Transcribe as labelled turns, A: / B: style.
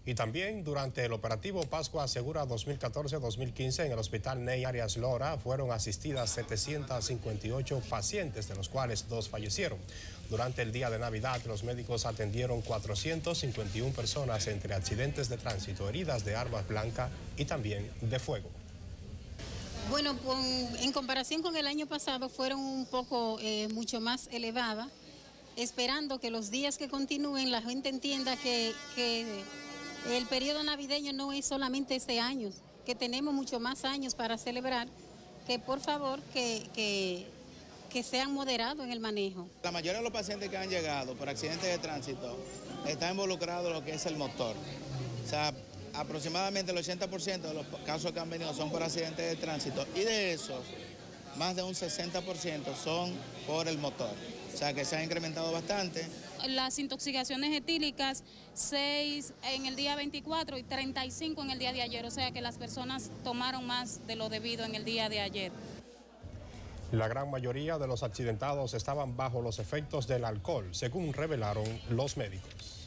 A: Y también durante el operativo Pascua Segura 2014-2015 en el Hospital Ney Arias Lora fueron asistidas 758 pacientes, de los cuales 2 fallecieron. Durante el día de Navidad, los médicos atendieron 451 personas entre accidentes de tránsito, heridas de armas blancas y también de fuego.
B: Bueno, en comparación con el año pasado fueron un poco mucho más elevadas, esperando que los días que continúen la gente entienda que el periodo navideño no es solamente este año, que tenemos mucho más años para celebrar, que por favor que sean moderados en el manejo.
C: La mayoría de los pacientes que han llegado por accidentes de tránsito están involucrados en lo que es el motor. O sea, aproximadamente el 80% de los casos que han venido son por accidentes de tránsito y de esos, más de un 60% son por el motor. O sea que se ha incrementado bastante.
D: Las intoxicaciones etílicas, 6 en el día 24 y 35 en el día de ayer. O sea que las personas tomaron más de lo debido en el día de ayer.
A: La gran mayoría de los accidentados estaban bajo los efectos del alcohol, según revelaron los médicos.